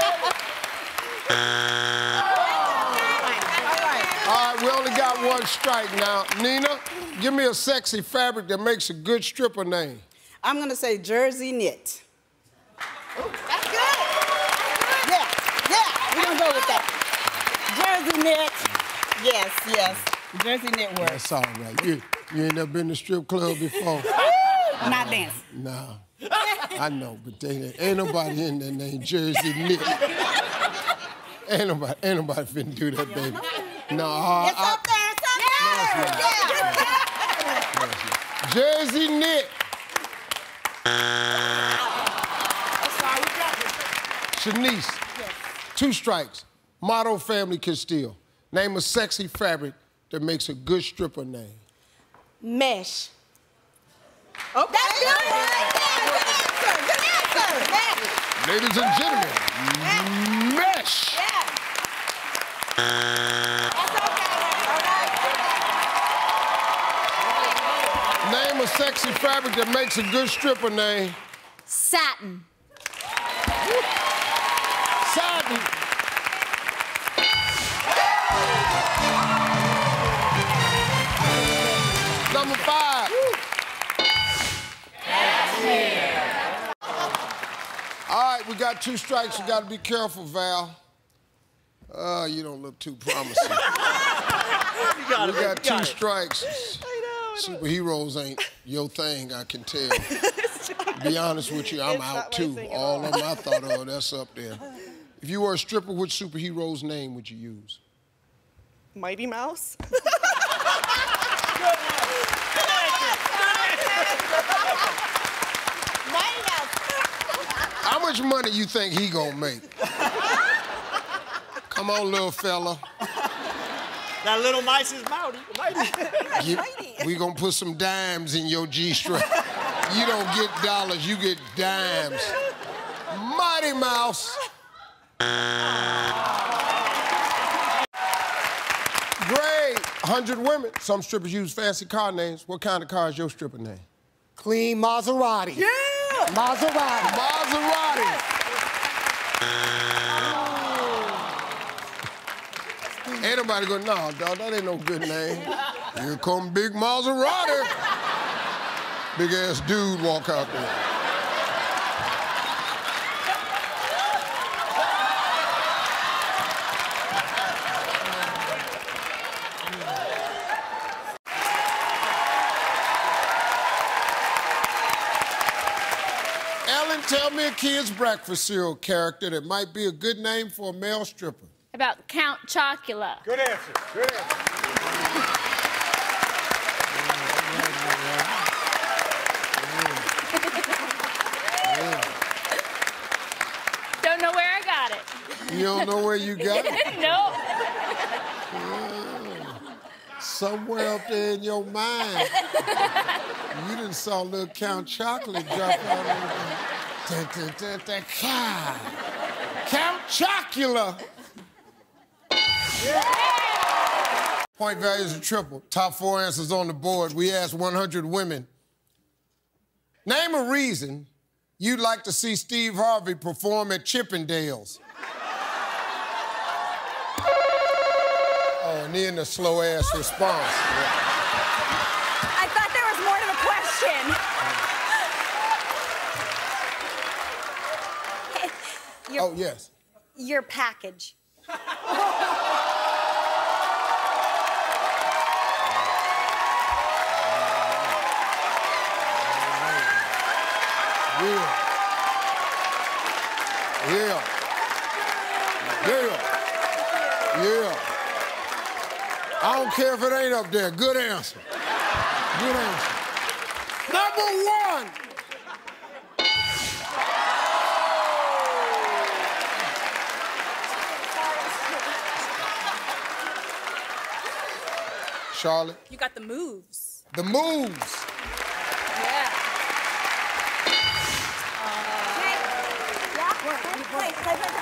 All right, we only got one strike now. Nina, give me a sexy fabric that makes a good stripper name. I'm gonna say jersey knit. Ooh, that's good. Yeah, yeah, we're gonna go with that. Jersey knit. Yes, yes. Jersey knit works. That's all right. You, you ain't never been to strip club before? Not dancing. No. I know, but they, ain't nobody in there named Jersey knit. Ain't nobody, ain't nobody finna do that, baby. No, uh, It's up there, it's up there. No, it's not. Jersey knit. Shanice, two strikes. Motto family can steal. Name a sexy fabric that makes a good stripper name. Mesh. Okay. That's good. Good answer. Good answer. Mesh. Ladies and gentlemen, mesh. Yeah. That's okay. All right. Name a sexy fabric that makes a good stripper name. Satin. Satin. Number five. All right, we got two strikes. You got to be careful, Val. Uh, you don't look too promising. You got we it, got you two got it. strikes. Superheroes ain't your thing, I can tell. To be honest with you, I'm It's out not my too. thing at All all. of them I thought of, that's up there. If you were a stripper, which superhero's name would you use? Mighty Mouse. Mighty Mouse. How much money you think he gonna make? Come on, little fella. That little mice is Mighty. You, we gonna put some dimes in your G-string. You don't get dollars, you get dimes. Mighty Mouse. Great. one hundred women. Some strippers use fancy car names. What kind of car is your stripper name? Clean Maserati. Yeah! Maserati. Maserati. Ain't nobody go, no, dog, that ain't no good name. Here come Big Maserati. Big ass dude walk out there. Ellen, tell me a kid's breakfast cereal character that might be a good name for a male stripper. About Count Chocula. Good answer. Good answer. Don't know where I got it. You don't know where you got it? No. Yeah. Somewhere up there in your mind. You done saw little Count Chocolate drop out of the... Count Chocula. Point values are triple. Top four answers on the board. We asked one hundred women. Name a reason you'd like to see Steve Harvey perform at Chippendales. Oh, and then the slow-ass response. I thought there was more to the question. Your, Oh, yes. your package. Yeah. Yeah. Yeah. Yeah. I don't care if it ain't up there. Good answer. Good answer. Number one. Charlotte. You got the moves. The moves. Yeah. Play, play, play, play.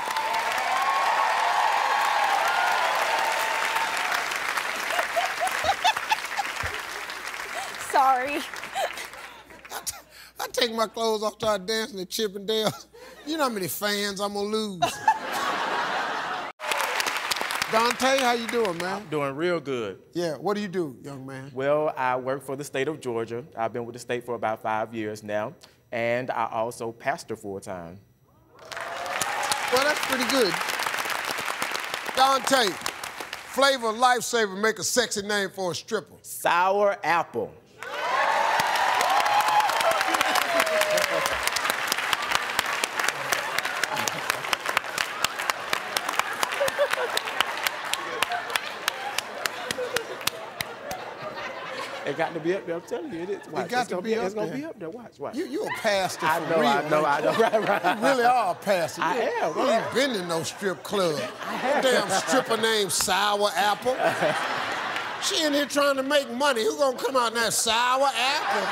Sorry. I take my clothes off, start dancing at Chippendales. You know how many fans I'm gonna lose. Dante, how you doing, man? I'm doing real good. Yeah, what do you do, young man? Well, I work for the state of Georgia. I've been with the state for about five years now, and I also pastor full-time. Well, that's pretty good. Dante, flavor lifesaver, make a sexy name for a stripper. Sour apple. It got to be up there. I'm telling you, it is. Watch. It got it's to gonna be up It's gonna there. be up there. Watch, watch. You, you a pastor I for know, real. I know, I know. Right, right. You really are a pastor. I you, am, You right. ain't been in no strip club. I have. Damn stripper named Sour Apple. She in here trying to make money. Who gonna come out in that Sour Apple?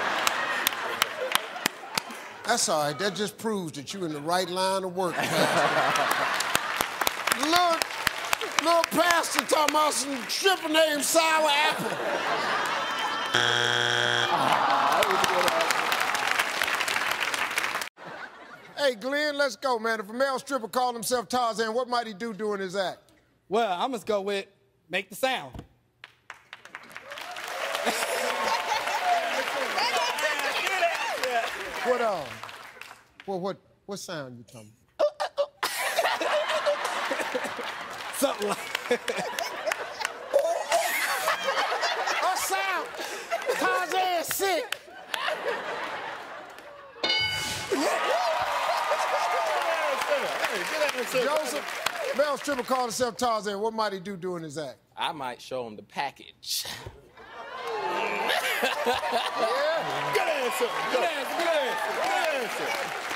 That's all right. That just proves that you in the right line of work, pastor. Look, little pastor talking about some stripper named Sour Apple. Hey, Glenn, let's go, man. If a male stripper called himself Tarzan, what might he do during his act? Well, I'm gonna go with make the sound. What um? What what what sound you talking? Something like. What sound? Tarzan sick. Joseph, male stripper called himself Tarzan. What might he do during his act? I might show him the package. Yeah. Good answer. Good answer. Good answer. Good answer.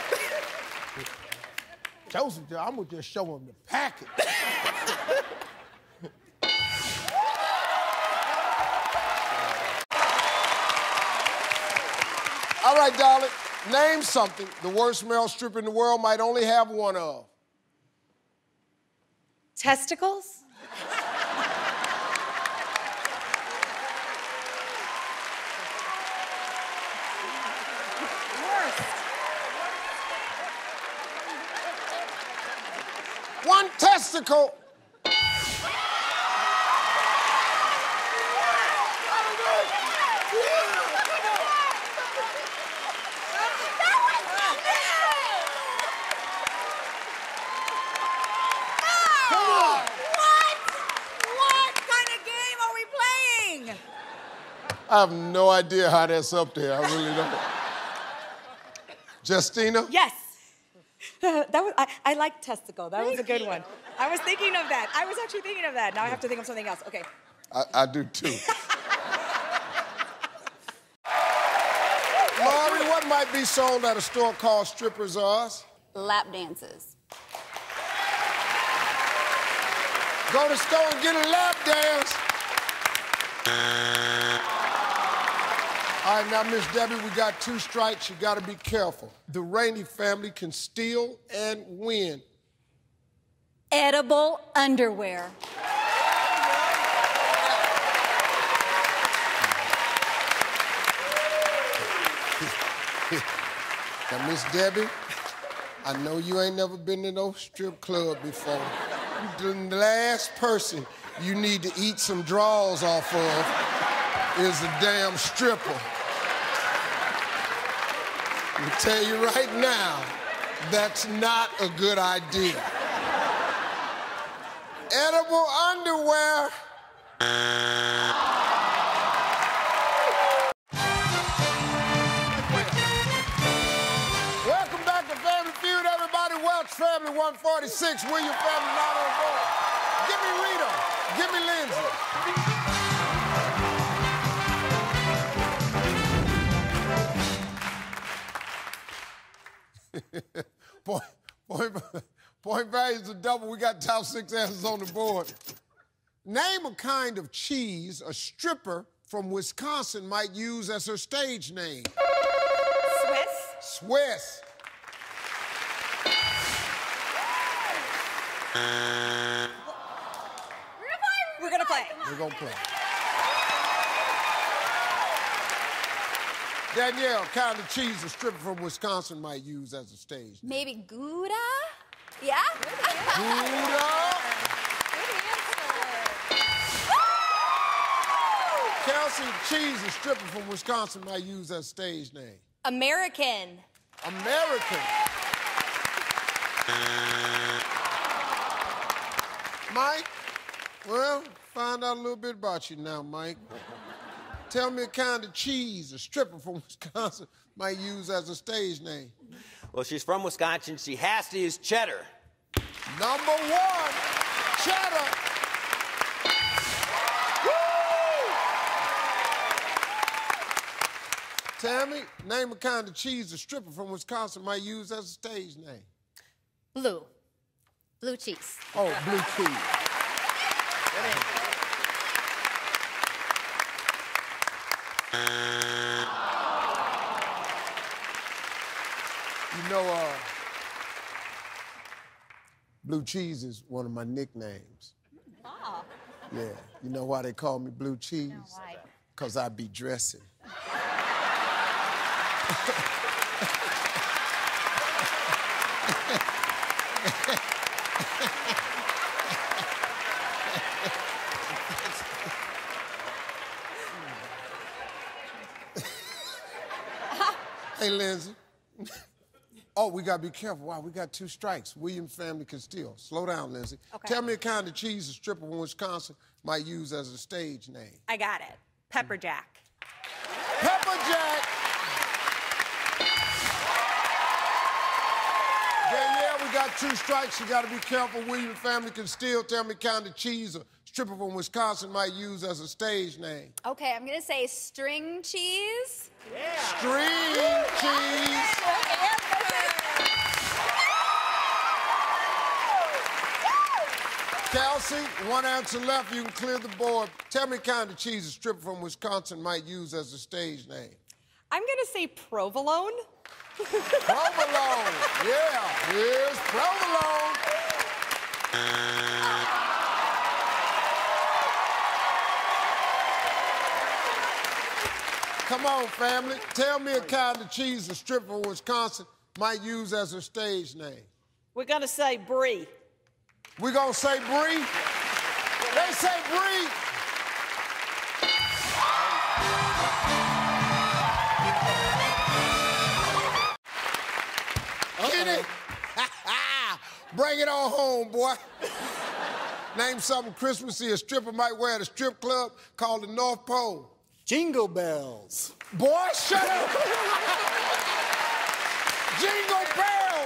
Joseph, I'm gonna just show him the package. All right, darling. Name something the worst male stripper in the world might only have one of. Testicles? One testicle. I have no idea how that's up there. I really don't. Justina? Yes. that was I, I like testicle. That was a good one. I was thinking of that. I was actually thinking of that. Now I have to think of something else. Okay. I, I do too. Laurie, what might be sold at a store called Strippers R Us? Lap dances. Go to the store and get a lap dance. All right, now, Miss Debbie, we got two strikes. You got to be careful. The Rainey family can steal and win. Edible underwear. Now, Miss Debbie, I know you ain't never been to no strip club before. The last person you need to eat some draws off of is a damn stripper. I tell you right now, that's not a good idea. Edible underwear. Welcome back to Family Feud, everybody. Welch family one forty-six. William family not on board. Give me Rita. Give me Lindsay. point, point, point value is a double. We got top six answers on the board. Name a kind of cheese a stripper from Wisconsin might use as her stage name. Swiss. Swiss. We're gonna play. We're gonna play. Danielle, kind of cheese a stripper from Wisconsin might use as a stage name. Maybe Gouda? Yeah? Gouda. Kelsey, cheese a stripper from Wisconsin might use as a stage name. American. American. Mike, well, find out a little bit about you now, Mike. Tell me a kind of cheese a stripper from Wisconsin might use as a stage name. Well, she's from Wisconsin. She has to use cheddar. Number one, cheddar. Woo! Tammy, name a kind of cheese a stripper from Wisconsin might use as a stage name. Blue. Blue cheese. Oh, blue cheese. You know, uh, blue cheese is one of my nicknames. Oh. Yeah. You know why they call me blue cheese? No, why? Because I be dressing. Hey, Lindsay. Oh, we gotta be careful. Wow, we got two strikes. Williams family can steal. Slow down, Lindsay. Okay. Tell me a kind of cheese a stripper from Wisconsin might use as a stage name. I got it. Pepper Jack. Pepper Jack. Yeah, yeah, we got two strikes. You gotta be careful. Williams family can steal. Tell me kind of cheese a stripper from Wisconsin might use as a stage name. Okay, I'm gonna say string cheese. Yeah. String cheese. Kelsey, one answer left. You can clear the board. Tell me kind of cheese a stripper from Wisconsin might use as a stage name. I'm gonna say provolone. Provolone. Yeah, here's provolone. Come on, family. Tell me a kind of cheese a stripper from Wisconsin might use as her stage name. We're gonna say brie. We're gonna say brie? They say brie. Kitty, bring it on home, boy. Name something Christmassy a stripper might wear at a strip club called the North Pole. Jingle bells. Boy, shut up. Jingle bells.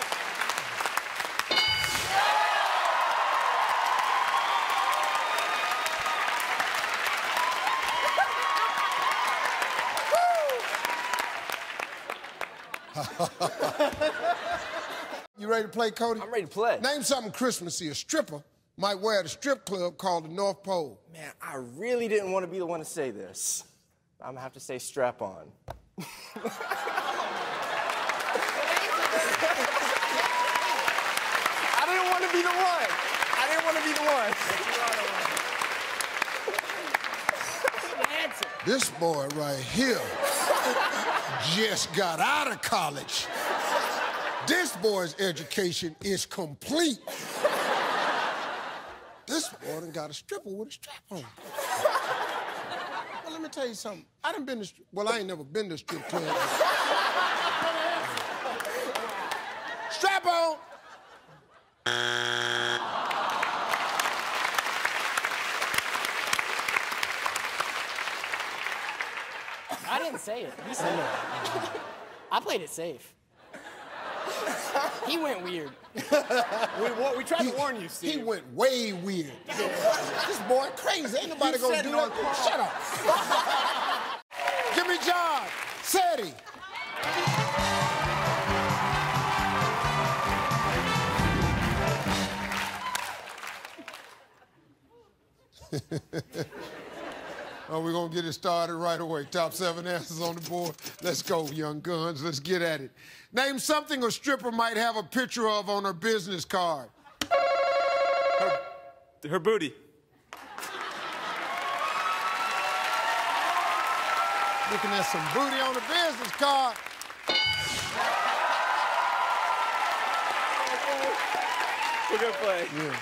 You ready to play, Cody? I'm ready to play. Name something Christmassy a stripper might wear at a strip club called the North Pole. Man, I really didn't want to be the one to say this. I'm gonna have to say strap on. I didn't want to be the one. I didn't want to be the one. This boy right here. just got out of college. This boy's education is complete. This boy done got a stripper with a strap on. Well, let me tell you something. I done been to, well, I ain't never been to a strip club. Strap on. I didn't say it. He said it. I played it safe. He went weird. we, we tried he, to warn you, Steve. He went way weird. This boy crazy. Ain't nobody gonna do that. Shut up. Give me John. Sadie. Oh, we're gonna get it started right away. Top seven answers on the board. Let's go, young guns. Let's get at it. Name something a stripper might have a picture of on her business card. Her, her booty. Looking at some booty on the business card. It's a good play. Yeah.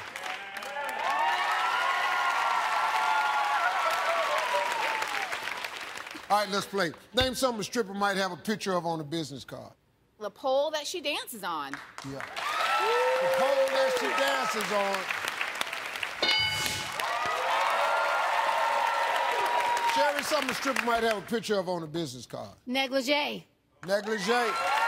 All right, let's play. Name something a stripper might have a picture of on a business card. The pole that she dances on. Yeah. The pole that she dances on. Sherry, something a stripper might have a picture of on a business card. Negligee. Negligee.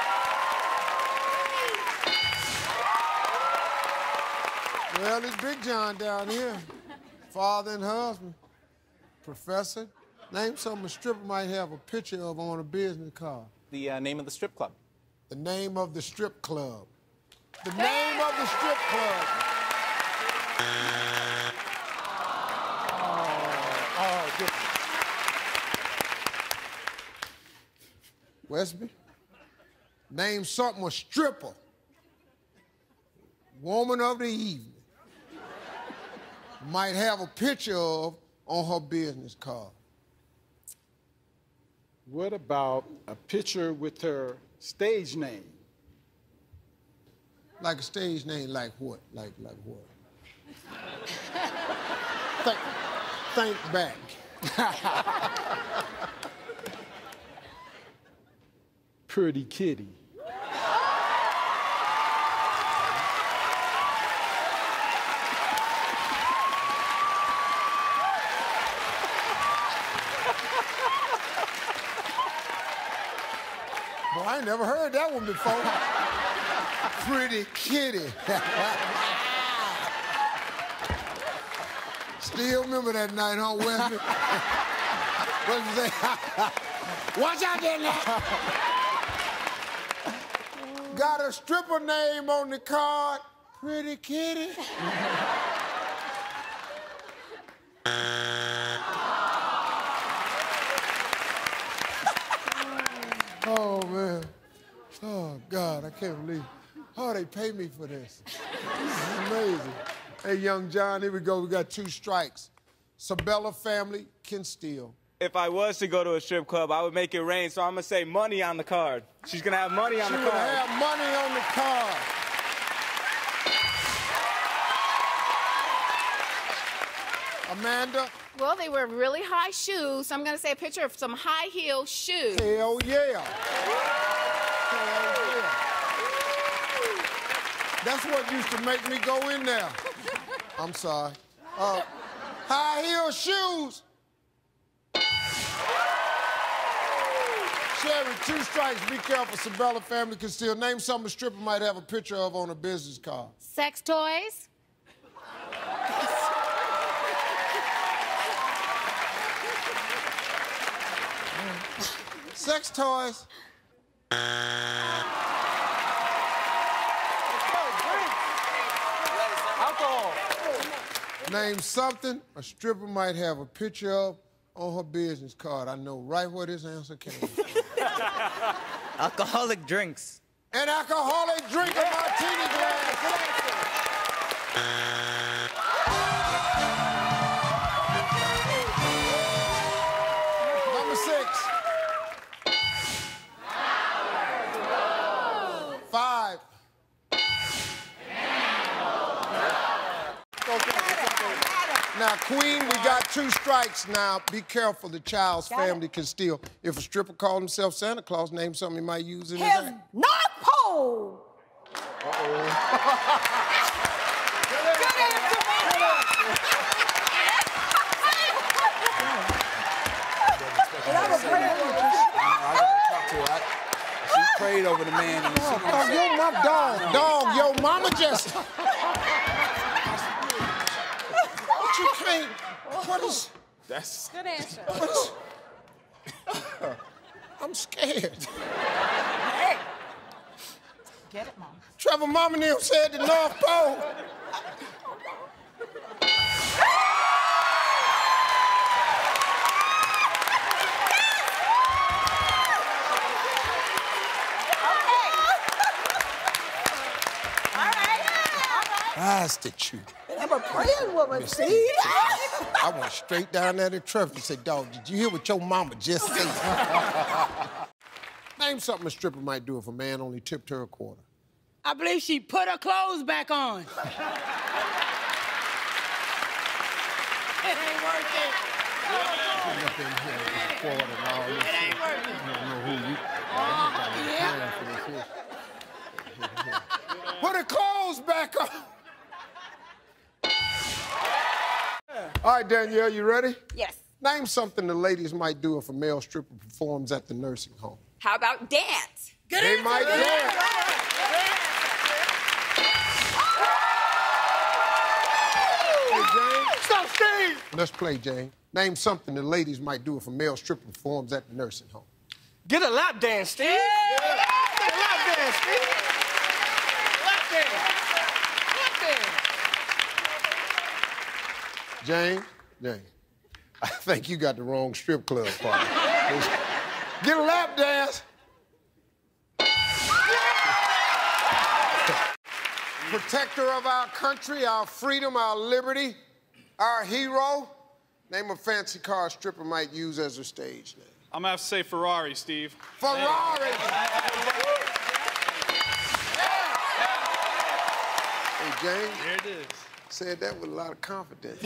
Well, it's Big John down here. Father and husband. Professor. Name something a stripper might have a picture of on a business card. The uh, name of the strip club. The name of the strip club. The name of the strip club. Oh, oh, good. Westby, name something a stripper, woman of the evening, might have a picture of on her business card. What about a picture with her stage name? Like a stage name, like what? Like like what? think, think back. Pretty Kitty. Boy, I ain't never heard that one before. Pretty Kitty. Still remember that night, huh, Wesley? What you say? Watch out there now. Got a stripper name on the card. Pretty Kitty. Oh, man. Oh, God, I can't believe it. Oh, they pay me for this. This is amazing. Hey, young John, here we go. We got two strikes. Sabella family can steal. If I was to go to a strip club, I would make it rain, so I'm going to say money on the card. She's going to have money on she the card. card. She would have money on the card. Amanda? Well, they wear really high shoes, so I'm going to say a picture of some high heel shoes. Hell yeah. Hell yeah. That's what used to make me go in there. I'm sorry. Uh, high heel shoes. Sherry, two strikes. Be careful. Sabella family can steal. Name something a stripper might have a picture of on a business card. Sex toys. Sex toys. Alcohol. Name something a stripper might have a picture of on her business card. I know right where this answer came from. Alcoholic drinks. An alcoholic drink, a martini glass. Number six. Queen, we got two strikes now. Be careful, the child's Got family it. can steal. If a stripper called himself Santa Claus, name something he might use in his His act. North Pole. She prayed over the man. And Oh, oh, yo, my dog, dog, yo, mama just. What you can't? What is? That's Good answer. What is? I'm scared. Hey. Get it, Mom. Trevor Mama and them said the North Pole. That's the truth. And I'm a praying woman, see? I went straight down there to Trevor and said, dog, did you hear what your mama just said? Name something a stripper might do if a man only tipped her a quarter. I believe she put her clothes back on. It ain't working. Putting up in here with a quarter and all this It ain't shit. working. I don't know who you Oh, yeah. for this here. Put her clothes back on. All right, Danielle, you ready? Yes. Name something the ladies might do if a male stripper performs at the nursing home. How about dance? Good They answer. might Good dance. Hey, Jane. Stop, Steve. Let's play, Jane. Name something the ladies might do if a male stripper performs at the nursing home. Get a lap dance, Steve. Yeah. Get a lap dance, Steve. Lap dance. Lap dance. Jane, Jane, I think you got the wrong strip club party. Get a lap dance. Protector of our country, our freedom, our liberty, our hero. Name a fancy car a stripper might use as her stage name. I'm gonna have to say Ferrari, Steve. Ferrari. Hey, Jane. There it is. Said that with a lot of confidence.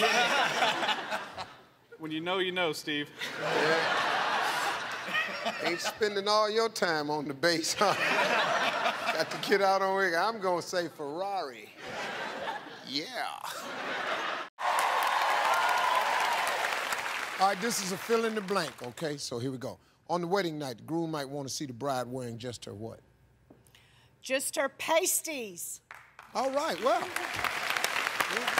When you know, you know, Steve. Yeah. Ain't spending all your time on the base, huh? Got to get out on it. I'm gonna say Ferrari. Yeah. All right, this is a fill in the blank, okay? So here we go. On the wedding night, the groom might want to see the bride wearing just her what? Just her pasties. All right, well. Yeah.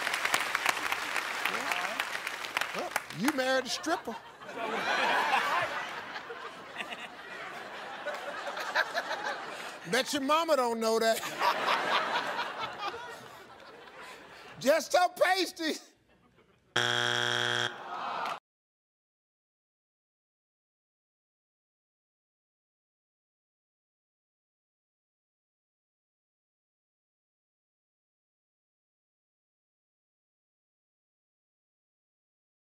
Yeah. Well, you married a stripper. Bet your mama don't know that. Just her pasties.